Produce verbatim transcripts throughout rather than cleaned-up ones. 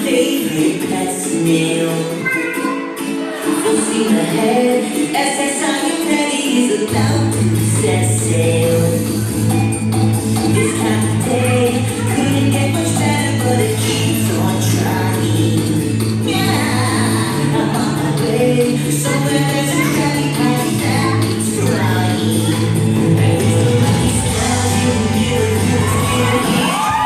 favorite pet snail. Full steam ahead, S S I Humanity is about to set sail. This kind of day couldn't get much better, but it keeps on trying. Yeah, I'm on my way, somewhere there's a Krabby Patty that's flying. And with the lucky smell, you really feel it.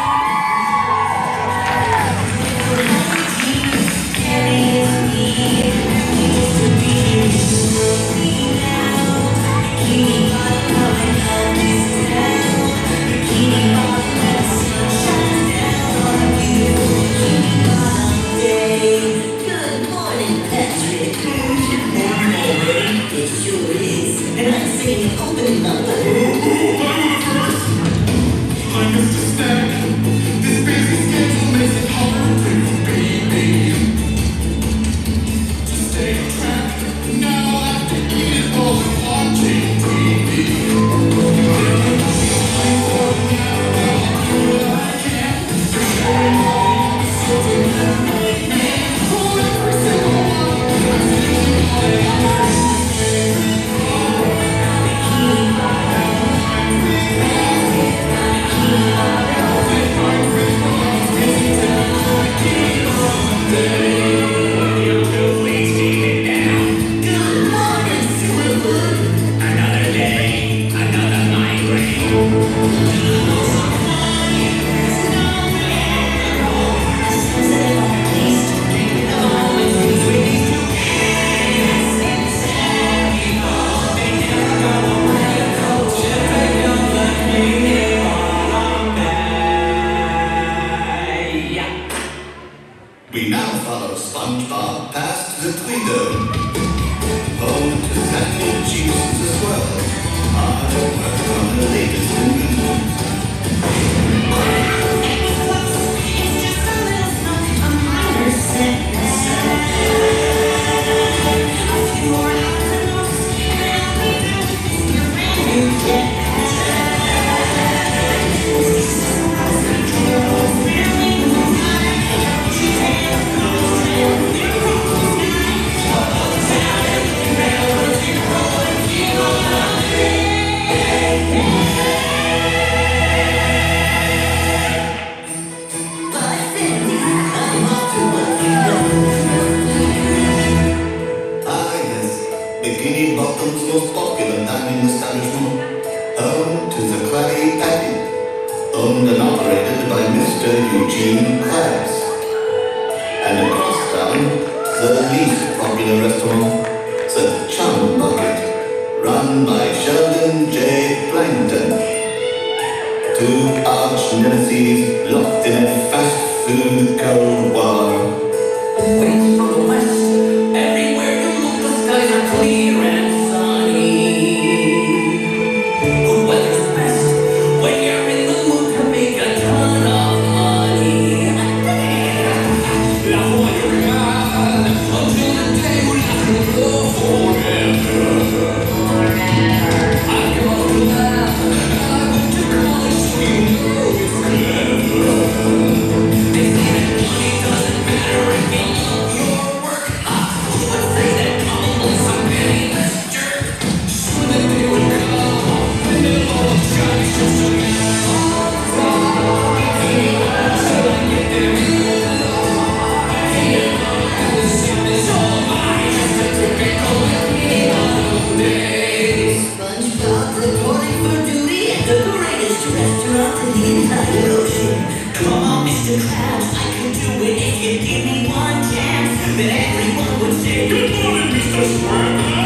We now follow SpongeBob past the Tweedo, home to Sandy Cheese as well. I work on the latest news. It's just a little smoke, a minor sickness. A few more hours and I'll be back with your brand new jet. Bikini Bottom's most popular dining establishment, home to the Krabby Patty, owned and operated by Mister Eugene Krabs. And across town, the least popular restaurant, the Chum Bucket, run by Sheldon J. Plankton. Two arch nemesis locked in a fast food cold war. Wait for the west. Everywhere you look, the skies are clear and sunny. Good weather's best when you're in the mood to make a ton of money. La voyage until the day we have to go forever. I've come to laugh and I went to college, so you know it's clever. They say that money doesn't matter if you love your work. Ah, who would say that? Probably some penniless jerk. Soon the day will come when they'll all try to show some love. Till I get there, and the sun is all mine. Just a typical little day. SpongeBob reporting for duty at the greatest restaurant in the entire ocean. Come on, Mister Krabs, I can do it if you give me one chance. Then everyone would say, good morning, Mister Square.